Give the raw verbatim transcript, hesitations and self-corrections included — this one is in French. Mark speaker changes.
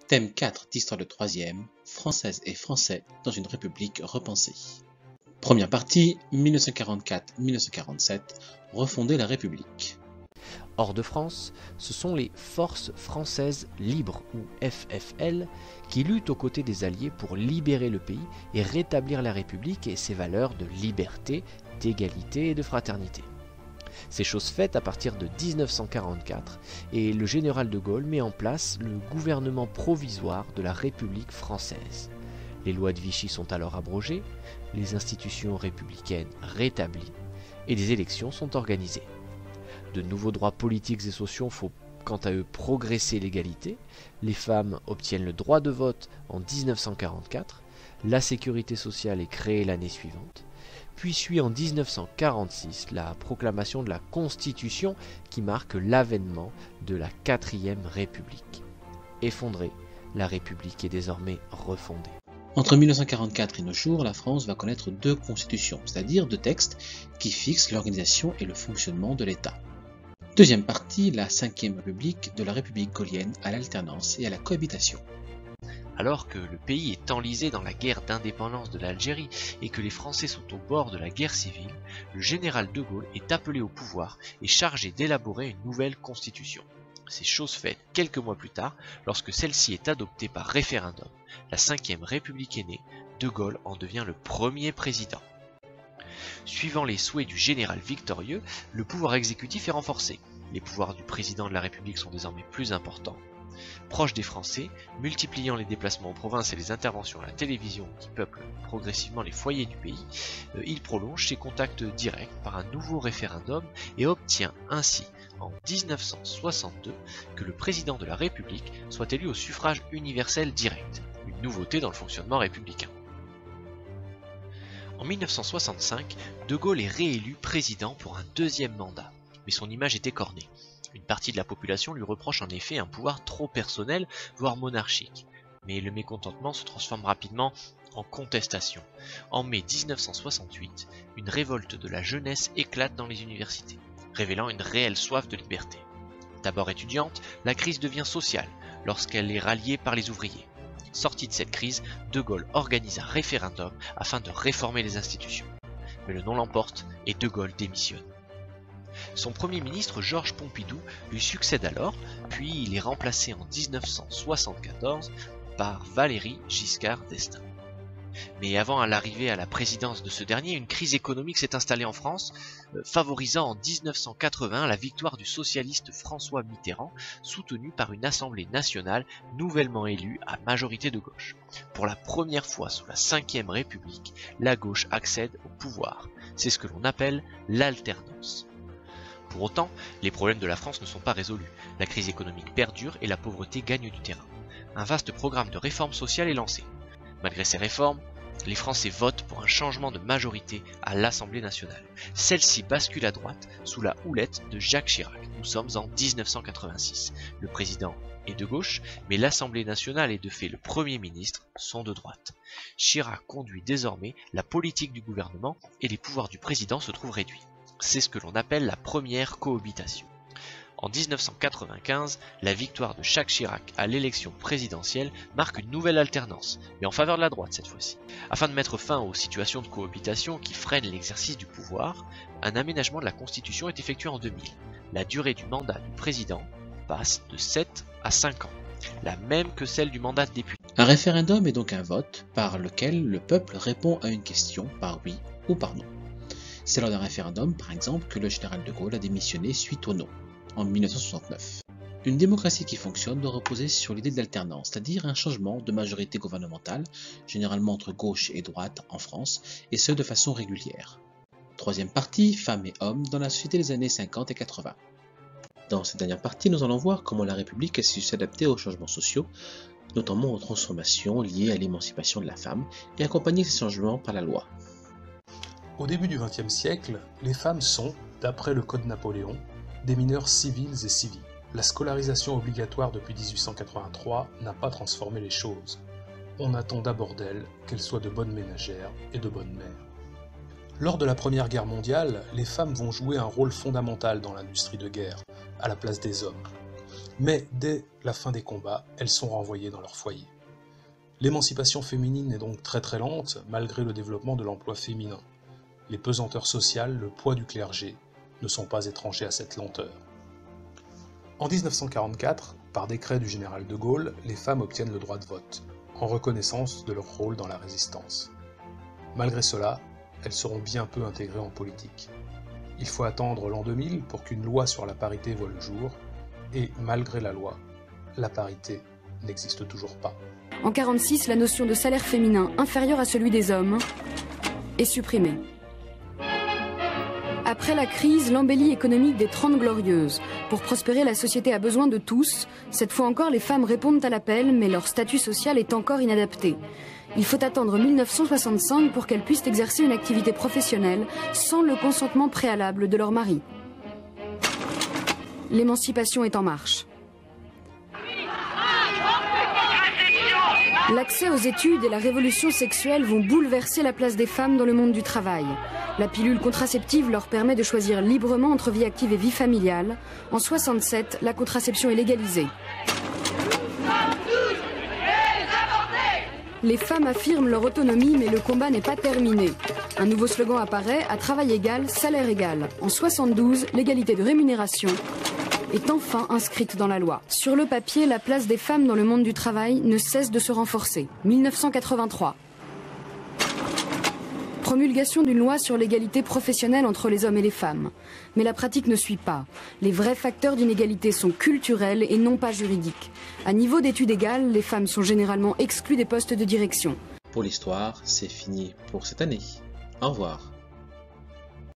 Speaker 1: Thème quatre d'Histoire de troisième, Françaises et Français dans une République repensée. Première partie, mille neuf cent quarante-quatre à mille neuf cent quarante-sept, refonder la République.
Speaker 2: Hors de France, ce sont les Forces françaises libres, ou F F L, qui luttent aux côtés des Alliés pour libérer le pays et rétablir la République et ses valeurs de liberté, d'égalité et de fraternité. C'est chose faite à partir de mille neuf cent quarante-quatre et le général de Gaulle met en place le gouvernement provisoire de la République française. Les lois de Vichy sont alors abrogées, les institutions républicaines rétablies et des élections sont organisées. De nouveaux droits politiques et sociaux font quant à eux progresser l'égalité. Les femmes obtiennent le droit de vote en mille neuf cent quarante-quatre, la sécurité sociale est créée l'année suivante, puis suit en mille neuf cent quarante-six la proclamation de la Constitution qui marque l'avènement de la quatrième République. Effondrée, la République est désormais refondée.
Speaker 1: Entre mille neuf cent quarante-quatre et nos jours, la France va connaître deux constitutions, c'est-à-dire deux textes qui fixent l'organisation et le fonctionnement de l'État. Deuxième partie, la cinquième République, de la République gaulienne à l'alternance et à la cohabitation.
Speaker 2: Alors que le pays est enlisé dans la guerre d'indépendance de l'Algérie et que les Français sont au bord de la guerre civile, le général de Gaulle est appelé au pouvoir et chargé d'élaborer une nouvelle constitution. C'est chose faite quelques mois plus tard, lorsque celle-ci est adoptée par référendum. La cinquième République est née, de Gaulle en devient le premier président. Suivant les souhaits du général victorieux, le pouvoir exécutif est renforcé. Les pouvoirs du président de la République sont désormais plus importants. Proche des Français, multipliant les déplacements en province et les interventions à la télévision qui peuplent progressivement les foyers du pays, euh, il prolonge ses contacts directs par un nouveau référendum et obtient ainsi en mille neuf cent soixante-deux que le président de la République soit élu au suffrage universel direct, une nouveauté dans le fonctionnement républicain. En mille neuf cent soixante-cinq, de Gaulle est réélu président pour un deuxième mandat, mais son image est écornée. Une partie de la population lui reproche en effet un pouvoir trop personnel, voire monarchique. Mais le mécontentement se transforme rapidement en contestation. En mai mille neuf cent soixante-huit, une révolte de la jeunesse éclate dans les universités, révélant une réelle soif de liberté. D'abord étudiante, la crise devient sociale lorsqu'elle est ralliée par les ouvriers. Sorti de cette crise, de Gaulle organise un référendum afin de réformer les institutions. Mais le non l'emporte et de Gaulle démissionne. Son premier ministre Georges Pompidou lui succède alors, puis il est remplacé en mille neuf cent soixante-quatorze par Valéry Giscard d'Estaing. Mais avant l'arrivée à la présidence de ce dernier, une crise économique s'est installée en France, euh, favorisant en mille neuf cent quatre-vingts la victoire du socialiste François Mitterrand, soutenu par une Assemblée nationale nouvellement élue à majorité de gauche. Pour la première fois sous la cinquième République, la gauche accède au pouvoir. C'est ce que l'on appelle l'alternance. Pour autant, les problèmes de la France ne sont pas résolus. La crise économique perdure et la pauvreté gagne du terrain. Un vaste programme de réformes sociales est lancé. Malgré ces réformes, les Français votent pour un changement de majorité à l'Assemblée nationale. Celle-ci bascule à droite sous la houlette de Jacques Chirac. Nous sommes en mille neuf cent quatre-vingt-six. Le président est de gauche, mais l'Assemblée nationale et de fait le Premier ministre sont de droite. Chirac conduit désormais la politique du gouvernement et les pouvoirs du président se trouvent réduits. C'est ce que l'on appelle la première cohabitation. En mille neuf cent quatre-vingt-quinze, la victoire de Jacques Chirac à l'élection présidentielle marque une nouvelle alternance, mais en faveur de la droite cette fois-ci. Afin de mettre fin aux situations de cohabitation qui freinent l'exercice du pouvoir, un aménagement de la Constitution est effectué en deux mille. La durée du mandat du président passe de sept à cinq ans, la même que celle du mandat de député.
Speaker 1: Un référendum est donc un vote par lequel le peuple répond à une question par oui ou par non. C'est lors d'un référendum, par exemple, que le général de Gaulle a démissionné suite au non, en mille neuf cent soixante-neuf. Une démocratie qui fonctionne doit reposer sur l'idée de l'alternance, c'est-à-dire un changement de majorité gouvernementale, généralement entre gauche et droite en France, et ce de façon régulière. Troisième partie, femmes et hommes dans la société des années cinquante et quatre-vingts. Dans cette dernière partie, nous allons voir comment la République a su s'adapter aux changements sociaux, notamment aux transformations liées à l'émancipation de la femme, et accompagner ces changements par la loi.
Speaker 3: Au début du vingtième siècle, les femmes sont, d'après le Code Napoléon, des mineurs civils et civiques. La scolarisation obligatoire depuis mille huit cent quatre-vingt-trois n'a pas transformé les choses. On attend d'abord d'elles qu'elles soient de bonnes ménagères et de bonnes mères. Lors de la Première Guerre mondiale, les femmes vont jouer un rôle fondamental dans l'industrie de guerre, à la place des hommes. Mais dès la fin des combats, elles sont renvoyées dans leur foyer. L'émancipation féminine est donc très très lente, malgré le développement de l'emploi féminin. Les pesanteurs sociales, le poids du clergé, ne sont pas étrangers à cette lenteur. En mille neuf cent quarante-quatre, par décret du général de Gaulle, les femmes obtiennent le droit de vote, en reconnaissance de leur rôle dans la résistance. Malgré cela, elles seront bien peu intégrées en politique. Il faut attendre l'an deux mille pour qu'une loi sur la parité voie le jour, et malgré la loi, la parité n'existe toujours pas.
Speaker 4: En mille neuf cent quarante-six, la notion de salaire féminin inférieur à celui des hommes est supprimée. Après la crise, l'embellie économique des Trente Glorieuses. Pour prospérer, la société a besoin de tous. Cette fois encore, les femmes répondent à l'appel, mais leur statut social est encore inadapté. Il faut attendre mille neuf cent soixante-cinq pour qu'elles puissent exercer une activité professionnelle sans le consentement préalable de leur mari. L'émancipation est en marche. L'accès aux études et la révolution sexuelle vont bouleverser la place des femmes dans le monde du travail. La pilule contraceptive leur permet de choisir librement entre vie active et vie familiale. En soixante-sept, la contraception est légalisée. Les femmes affirment leur autonomie, mais le combat n'est pas terminé. Un nouveau slogan apparaît, à travail égal, salaire égal. En soixante-douze, l'égalité de rémunération est enfin inscrite dans la loi. Sur le papier, la place des femmes dans le monde du travail ne cesse de se renforcer. mille neuf cent quatre-vingt-trois. Promulgation d'une loi sur l'égalité professionnelle entre les hommes et les femmes. Mais la pratique ne suit pas. Les vrais facteurs d'inégalité sont culturels et non pas juridiques. À niveau d'études égales, les femmes sont généralement exclues des postes de direction.
Speaker 1: Pour l'histoire, c'est fini pour cette année. Au revoir.